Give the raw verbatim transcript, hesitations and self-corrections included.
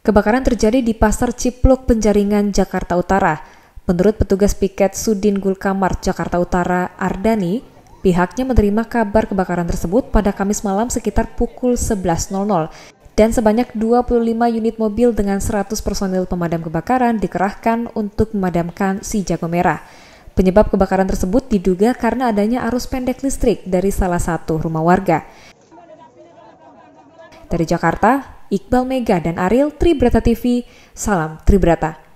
Kebakaran terjadi di Pasar Cipluk, Penjaringan, Jakarta Utara. Menurut petugas piket Sudin Gulkamart, Jakarta Utara, Ardani, pihaknya menerima kabar kebakaran tersebut pada Kamis malam sekitar pukul sebelas dan sebanyak dua puluh lima unit mobil dengan seratus personil pemadam kebakaran dikerahkan untuk memadamkan si jago merah. Penyebab kebakaran tersebut diduga karena adanya arus pendek listrik dari salah satu rumah warga. Dari Jakarta, Iqbal Mega dan Ariel, Tribrata T V, salam Tribrata.